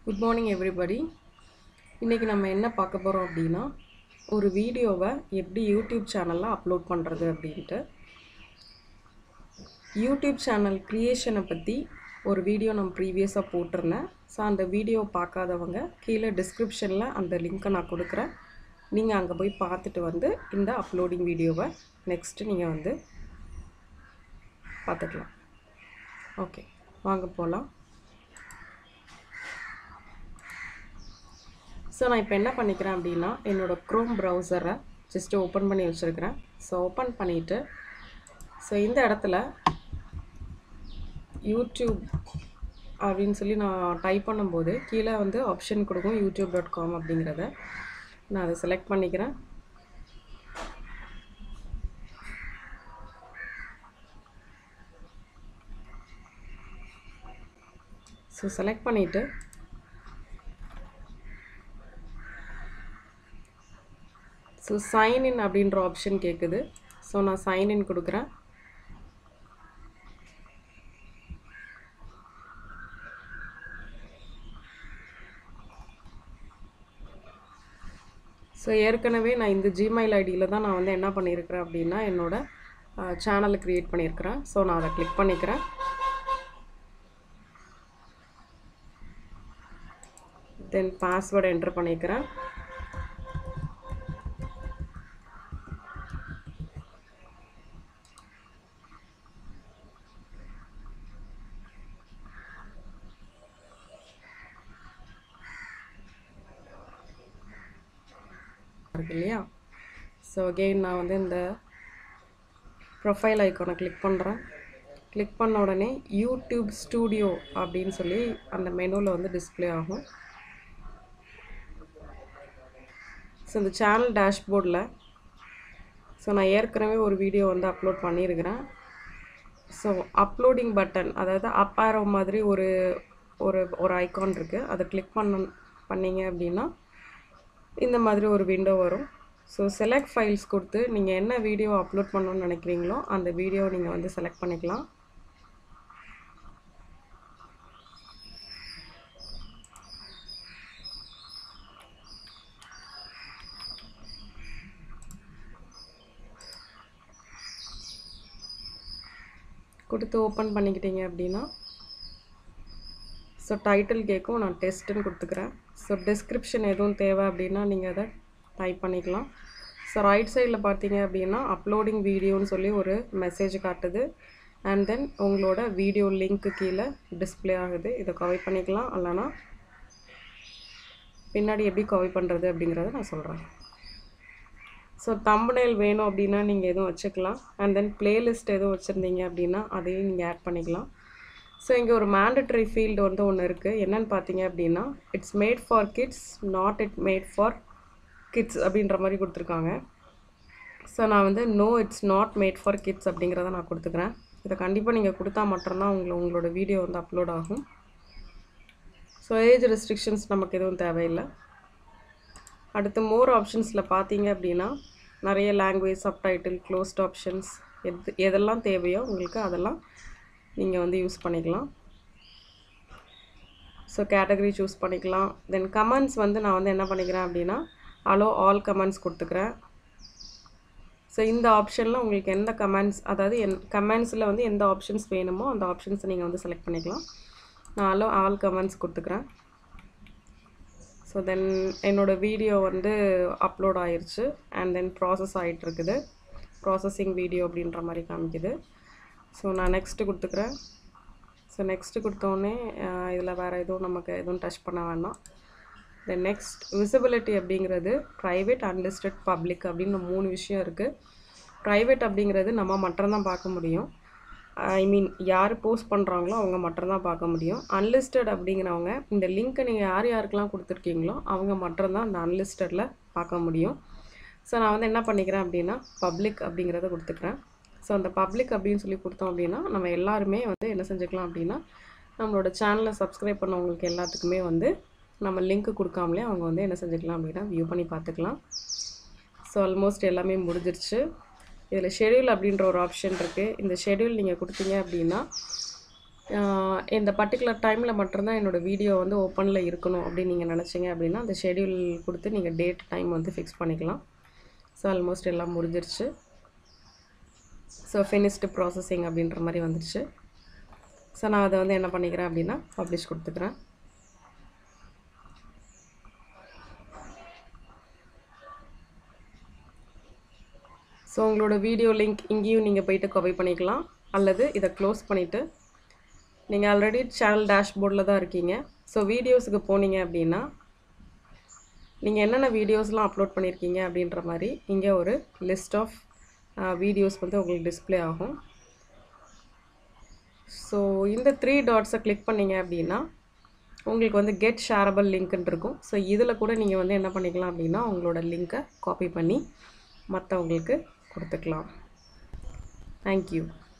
Good morning everybody. இன்னைக்கு நம்ம என்ன பார்க்க போறோம் அப்படினா ஒரு வீடியோவை எப்படி YouTube சேனல்ல அப்லோட் பண்றது அப்படினு YouTube சேனல் கிரியேஷனை பத்தி ஒரு வீடியோ நம்ம ப்ரீவியஸா போட்டுறேன். சோ அந்த வீடியோ பார்க்காதவங்க கீழ டிஸ்கிரிப்ஷன்ல அந்த லிங்கை நான் கொடுக்கிறேன். நீங்க அங்க போய் பார்த்துட்டு வந்து இந்த அப்லோடிங் வீடியோவை நெக்ஸ்ட் நீங்க வந்து பார்த்துக்கலாம். ஓகே, வாங்க போலாம். So நான் இப்போ என்ன பண்ணிக்கிறேன் அப்படினா என்னோட Chrome browser-ஐ just ஓபன் பண்ணி வச்சிருக்கேன். சோ ஓபன் பண்ணிட்டு சோ இந்த இடத்துல YouTube அப்படினு சொல்லி நான் டைப் பண்ணும்போது கீழ வந்து ஆப்ஷன் கொடுக்கும் youtube.com அப்படிங்கறத நான் அதை செலக்ட் பண்ணிக்கிறேன். சோ செலக்ட் பண்ணிட்டு So sign in அப்படிங்கற ஆப்ஷன் கேக்குது. சோ நான் sign in கொடுக்கிறேன். சோ ஏற்கனவே நான் இந்த Gmail ஐடில தான் நான் வந்து என்ன பண்ணியிருக்கேன் அப்படினா என்னோட சேனலை கிரியேட் பண்ணியிருக்கேன். சோ நான் அதை கிளிக் பண்ணிக்கிறேன். then பாஸ்வேர்ட் என்டர் பண்ணிக்கிறேன். இல்லையா? சோ அகைன் நான் வந்து இந்த ப்ரொஃபைல் ஐகானை கிளிக் பண்றேன். கிளிக் பண்ண உடனே YouTube ஸ்டுடியோ அப்படினு சொல்லி அந்த மெனுல வந்து டிஸ்ப்ளே ஆகும். சோ இந்த சேனல் டேஷ்போர்ட்ல சோ நான் ஏற்கனவே ஒரு வீடியோ வந்து அப்லோட் பண்ணியிருக்கேன். சோ அப்லோடிங் பட்டன் அதாவது அப் ஆரோ மாதிரி ஒரு ஒரு ஒரு ஐகான் இருக்கு. அதை கிளிக் பண்ணீங்க அப்படினா இந்த மாதிரி ஒரு விண்டோ வரும். சோ செலக்ட் ஃபைல்ஸ் கொடுத்து நீங்க என்ன வீடியோ அப்லோட் பண்ணனும்னு நினைக்கிறீங்களோ அந்த வீடியோ நீங்க வந்து செலக்ட் பண்ணிக்கலாம். கொடுத்து ஓபன் பண்ணிக்கிட்டீங்க அப்படினா சோ டைட்டில் கேக்கும். நான் டெஸ்ட்னு கொடுத்துக்கிறேன். சோ டிஸ்கிரிப்ஷன் எதுவும் தேவை அப்படினா நீங்க அதை டைப் பண்ணிக்கலாம். சோ ரைட் சைடுல பாத்தீங்க அப்படினா அப்லோடிங் வீடியோன்னு சொல்லி ஒரு மெசேஜ் காட்டுது. and then உங்களோட வீடியோ லிங்க் கீழ டிஸ்ப்ளே ஆகுது. இத காப்பி பண்ணிக்கலாம். அல்லனா பின்னாடி எப்படி காப்பி பண்றது அப்படிங்கறத நான் சொல்றேன். சோ thumbnail வேணும் அப்படினா நீங்க எதுவும் வச்சுக்கலாம். and then playlist எதுவும் வச்சிருந்தீங்க அப்படினா அதையும் நீங்க ஆட் பண்ணிக்கலாம். சோ இங்க ஒரு mandatory field வந்து ஒன்னு இருக்கு. என்னன்னு பாத்தீங்க அப்படினா it's made for kids not it made for kids அப்படின்ற மாதிரி கொடுத்திருக்காங்க. சோ நான் வந்து no it's not made for kids அப்படிங்கறத நான் கொடுத்துக்கிறேன். இத கண்டிப்பா நீங்க கொடுத்தா மட்டும் தான் உங்களோட வீடியோ வந்து அப்லோட் ஆகும். சோ ஏஜ் ரெஸ்ட்ரிக்ஷன்ஸ் நமக்கு எதுவும் தேவையில்லை. அடுத்து மோர் ஆப்ஷன்ஸ்ல பாத்தீங்க அப்படினா நிறைய லாங்குவேஜ் சப்டைட்டில் க்ளோஸ்ட் ஆப்ஷன்ஸ் எதெல்லாம் தேவையோ உங்களுக்கு அதெல்லாம் நீங்க வந்து யூஸ் பண்ணிக்கலாம். சோ கேட்டகரி சூஸ் பண்ணிக்கலாம். then கமெண்ட்ஸ் வந்து நான் வந்து என்ன பண்ணிக்கிறேன் அப்படினா allow all comments கொடுத்துக்கிறேன். சோ இந்த ஆப்ஷன்ல உங்களுக்கு எந்த கமெண்ட்ஸ் அதாவது கமெண்ட்ஸ்ல வந்து எந்த ஆப்ஷன்ஸ் வேணுமோ அந்த ஆப்ஷன்ஸ் நீங்க வந்து செலக்ட் பண்ணிக்கலாம். நான் allow all comments கொடுத்துக்கிறேன். சோ then என்னோட வீடியோ வந்து அப்லோட் ஆயிருச்சு. and then process ஆயிட்டு இருக்குது. processing video அப்படின்ற மாதிரி காமிக்குது. சோ நான் நெக்ஸ்ட் கொடுத்துக்கிறேன். சோ நெக்ஸ்ட் கொடுத்த உடனே இதுல வேற எதுவும் நமக்கு எதுவும் டச் பண்ண வேண்டாம். the next visibility அப்படிங்கிறது private unlisted public அப்படின மூணு விஷயம் இருக்கு. private அப்படிங்கிறது நம்ம மட்டும் தான் பார்க்க முடியும். I mean யார் போஸ்ட் பண்றாங்களோ அவங்க மட்டும் தான் பார்க்க முடியும். unlisted அப்படிங்கறவங்க இந்த லிங்க் நீங்க யாருக்கெல்லாம் கொடுத்திருக்கீங்களோ அவங்க மட்டும் தான் அந்த unlistedல பார்க்க முடியும். சோ நான் வந்து என்ன பண்ணிக்கிறேன் அப்படினா public அப்படிங்கறத கொடுத்துக்கிறேன். சோ அந்த public அப்படினு சொல்லி கொடுத்தோம் அப்படினா நம்ம எல்லாரும் வந்து என்ன செஞ்சுக்கலாம் அப்படினா நம்மளோட சேனலை சப்ஸ்கிரைப் பண்ணவங்களுக்கு எல்லாத்துக்குமே வந்து நம்ம லிங்க் கொடுக்காமலே அவங்க வந்து என்ன செஞ்சுக்கலாம் அப்படினா வியூ பண்ணி பார்த்துக்கலாம். சோ ஆல்மோஸ்ட் எல்லாமே முடிஞ்சிருச்சு. இதுல ஷெட்யூல் அப்படிங்கற ஒரு ஆப்ஷன் இருக்கு. இந்த ஷெட்யூல் நீங்க கொடுத்தீங்க அப்படினா இந்த பர்டிகுலர் டைமில் மட்டும்தான் என்னோடய வீடியோ வந்து ஓப்பனில் இருக்கணும் அப்படின்னு நீங்கள் நினச்சிங்க அப்படின்னா அந்த ஷெடியூல் கொடுத்து நீங்கள் டேட் டைம் வந்து ஃபிக்ஸ் பண்ணிக்கலாம். ஸோ ஆல்மோஸ்ட் எல்லாம் முடிஞ்சிருச்சு. ஸோ ஃபினிஷ்டு ப்ராசஸிங் அப்படின்ற மாதிரி வந்துடுச்சு. ஸோ நான் அதை வந்து என்ன பண்ணிக்கிறேன் அப்படின்னா பப்ளிஷ் கொடுத்துக்கிறேன். ஸோ உங்களோட வீடியோ லிங்க் இங்கேயும் நீங்கள் போய்ட்டு காப்பி பண்ணிக்கலாம், அல்லது இதை க்ளோஸ் பண்ணிவிட்டு நீங்கள் ஆல்ரெடி சேனல் டேஷ்போர்டில் தான் இருக்கீங்க. ஸோ வீடியோஸுக்கு போனீங்க அப்படின்னா நீங்கள் என்னென்ன வீடியோஸ்லாம் அப்லோட் பண்ணியிருக்கீங்க அப்படின்ற மாதிரி இங்கே ஒரு லிஸ்ட் ஆஃப் வீடியோஸ் வந்து உங்களுக்கு டிஸ்பிளே ஆகும். ஸோ இந்த 3 டாட்ஸை கிளிக் பண்ணிங்க அப்படின்னா உங்களுக்கு வந்து கெட் ஷேரபிள் லிங்க்னு இருக்கும். ஸோ இதில் கூட நீங்கள் வந்து என்ன பண்ணிக்கலாம் அப்படின்னா உங்களோட லிங்க்கை காப்பி பண்ணி மற்றவங்களுக்கு கொடுத்துக்கலாம். தேங்க்யூ.